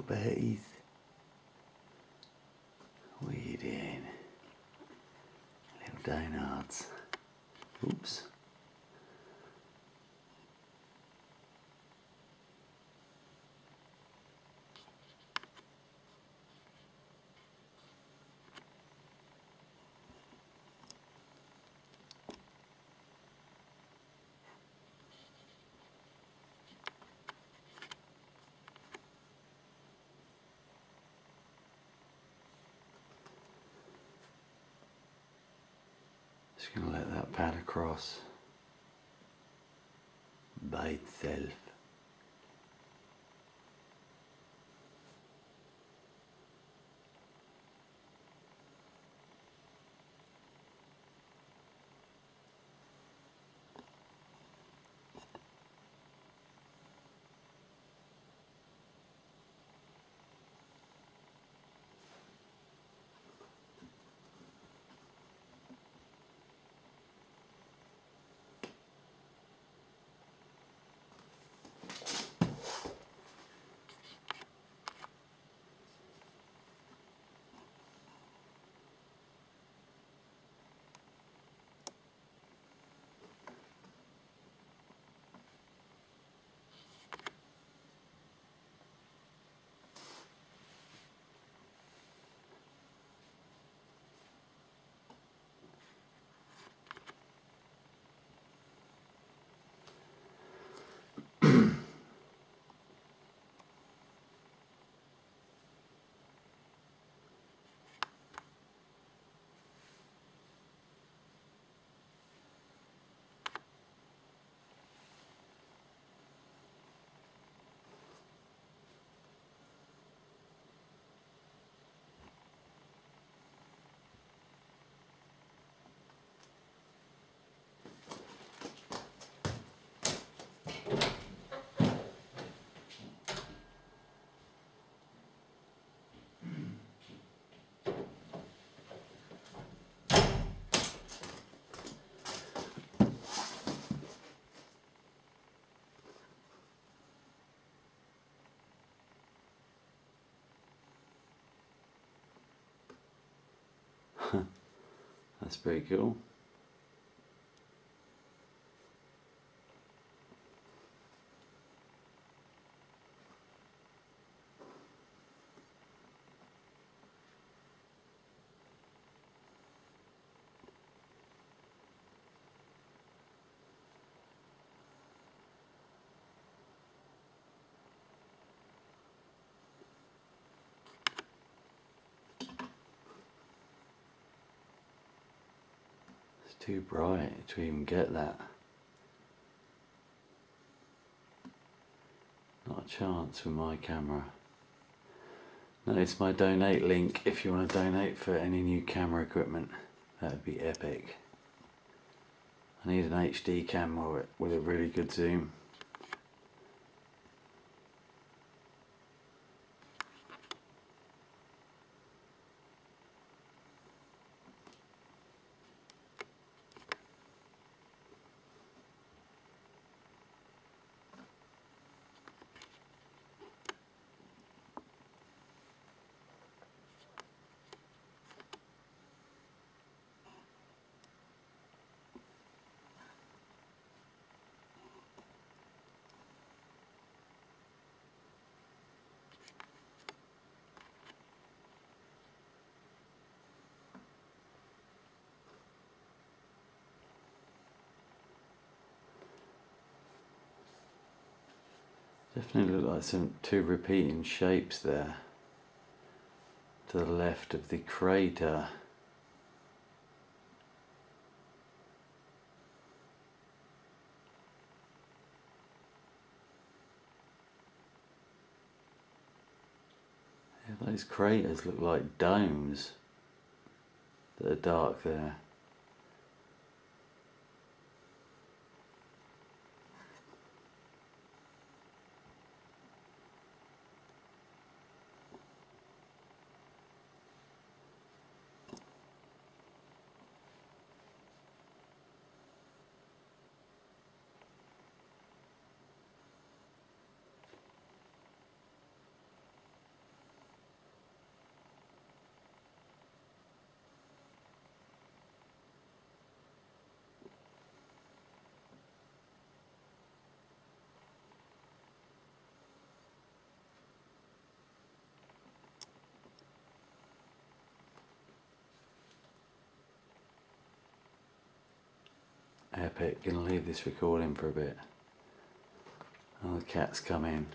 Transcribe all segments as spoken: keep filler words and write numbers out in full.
bees. What are you doing? Little donuts. Oops. Just going to let that pad across by itself. That's pretty cool. Too bright to even get that. Not a chance with my camera. Notice my donate link if you want to donate for any new camera equipment. That would be epic. I need an H D camera with a really good zoom. Definitely look like some two repeating shapes there to the left of the crater. Yeah, those craters look like domes that are dark there. epic. Gonna leave this recording for a bit. Oh, the cat's come in.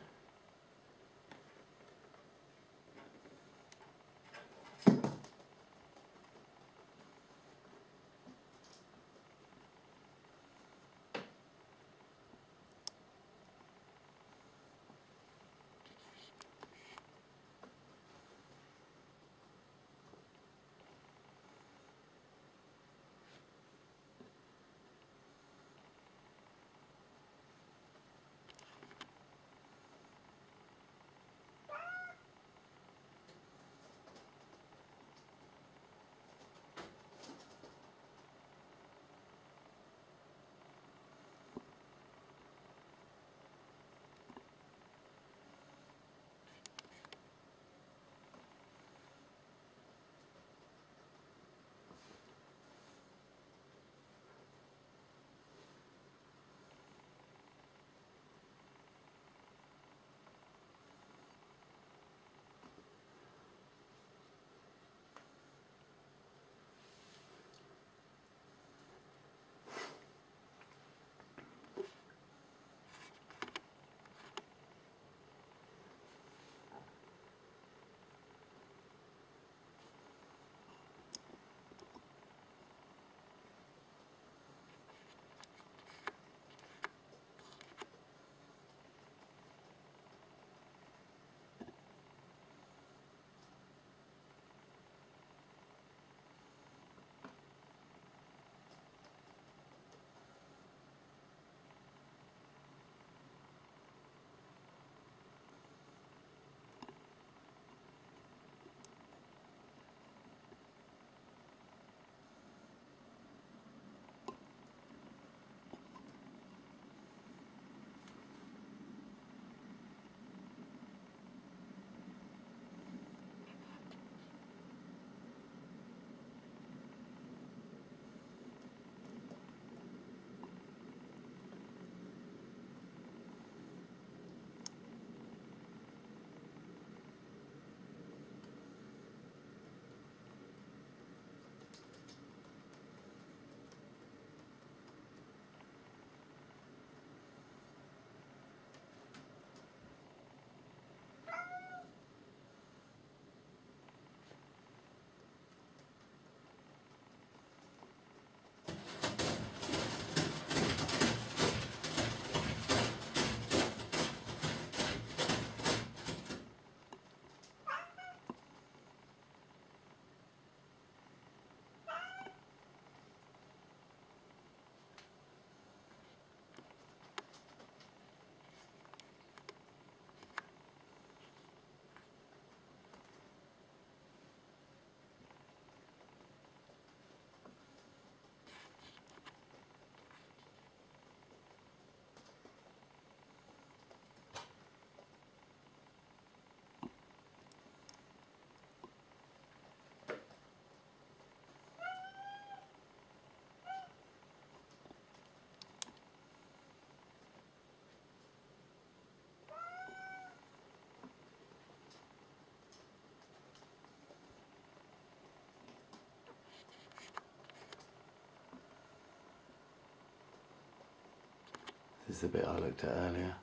This is the bit I looked at earlier.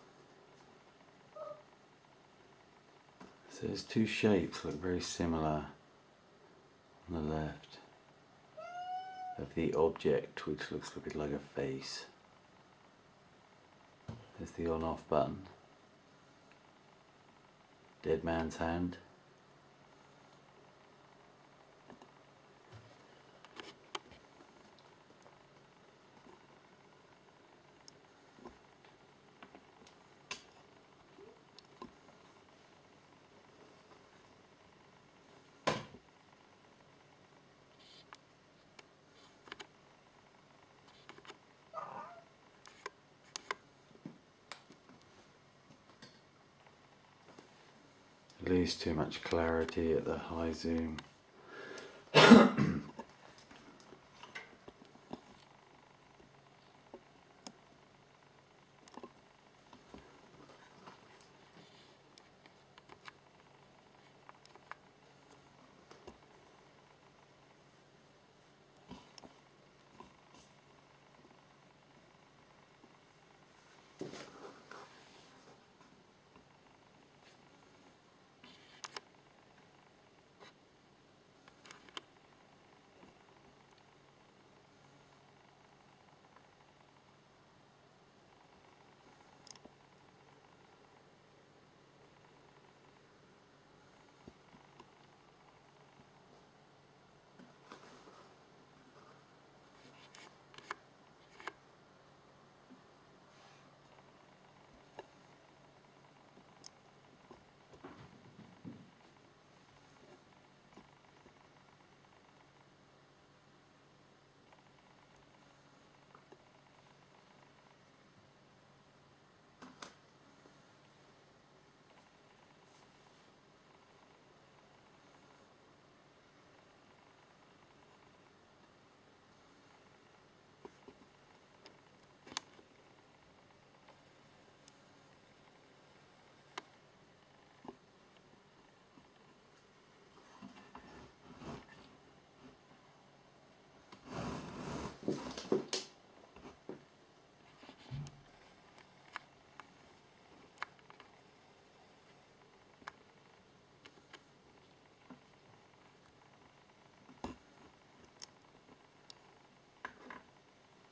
So there's two shapes look very similar on the left of the object, which looks a bit like a face. There's the on off button, dead man's hand. Lose too much clarity at the high zoom.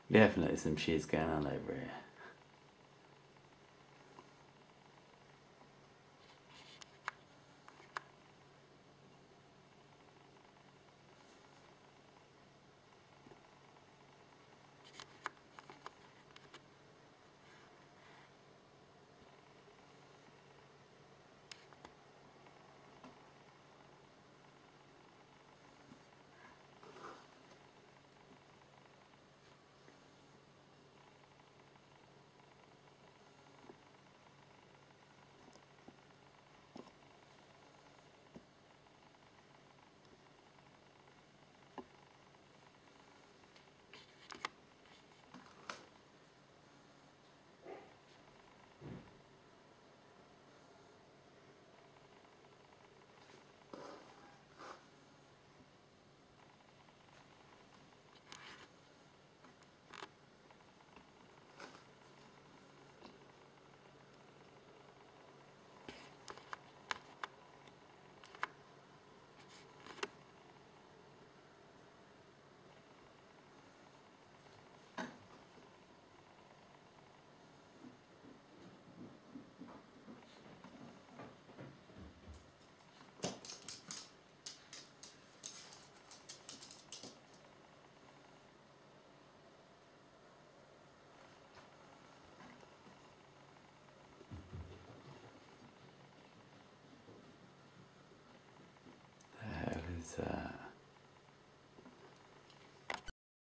Definitely some shiz going on over here.